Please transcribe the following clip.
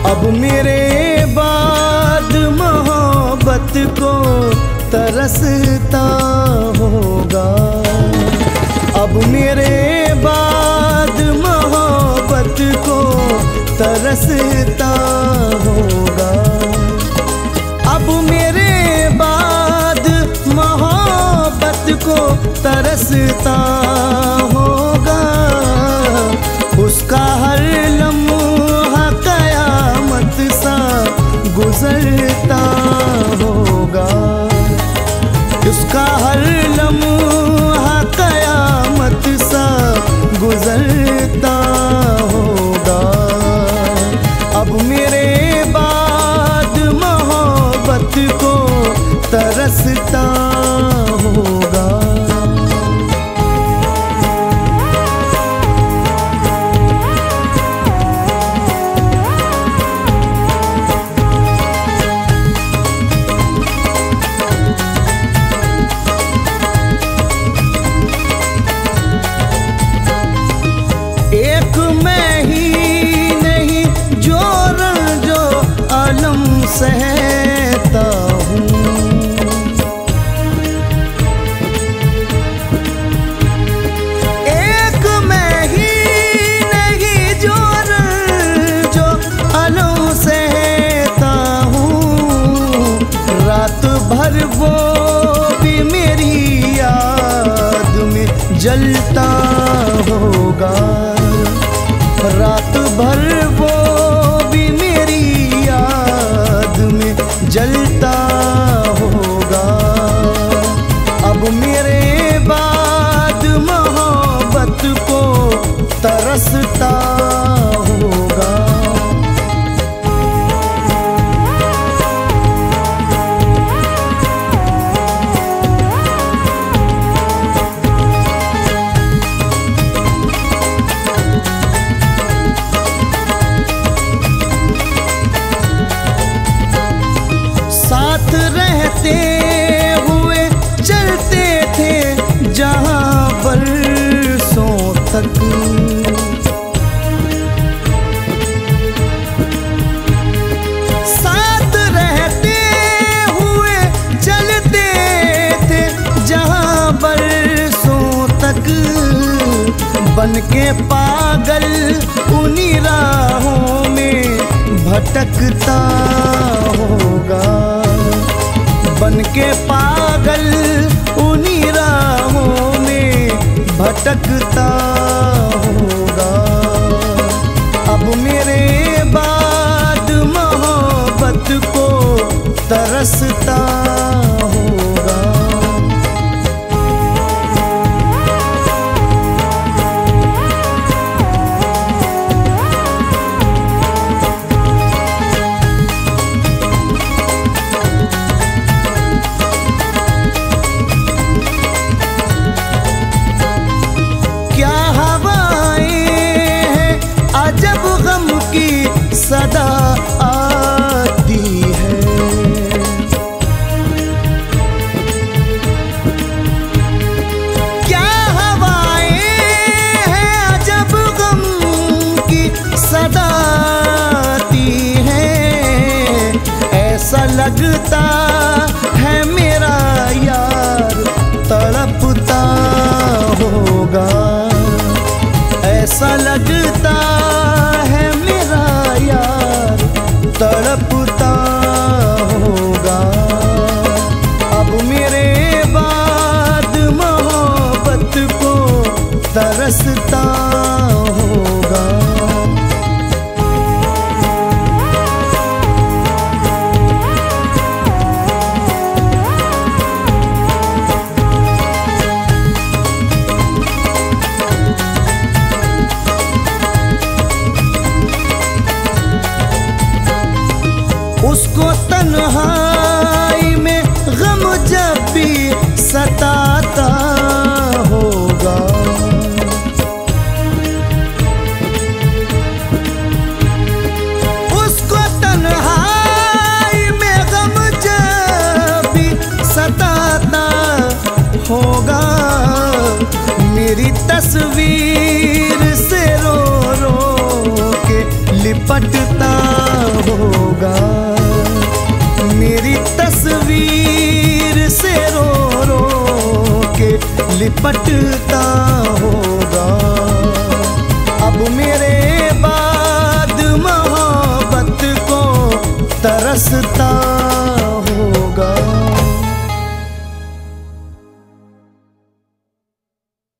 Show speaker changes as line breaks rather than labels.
अब मेरे बाद मोहब्बत को तरसता होगा। अब मेरे बाद मोहब्बत को तरसता होगा। अब मेरे बाद मोहब्बत को तरसता होगा। उसका हर लम्हा कयामत सा गुजरता होगा। उसका हर लम्हा कयामत सा गुजरता होगा। अब मेरे बाद मोहब्बत को तरसता होगा। एक मैं ही नहीं जो रंजो अलम सहता हूँ। एक मैं ही नहीं जो रंजो अलम सहता हूँ। रात भर वो भी मेरी याद में जलता होगा। रात भर वो भी मेरी याद में जलता होगा। अब मेरे बाद मोहब्बत को तरसता होगा। साथ रहते हुए चलते थे जहां बरसों तक। साथ रहते हुए चलते थे जहां बरसों तक। बन के पागल उन्हीं राहों में भटकता होगा। बन के पागल उन्हीं राहों में भटकता होगा। अब मेरे बाद मोहब्बत को तरसता होगा। जब गम की सदा आती है। क्या हवाएं हैं जब गम की सदा आती है। ऐसा लगता है मेरा यार तड़पता होगा। ऐसा लगता है मेरा यार तड़पता होगा। अब मेरे बाद मोहब्बत को तरसता होगा। उसको तन्हाई में गम जब भी सताता होगा। उसको तन्हाई में गम जब भी सताता होगा। मेरी तस्वीर से रो रो के लिप लिपटता होगा। मेरी तस्वीर से रो रो के लिपटता होगा।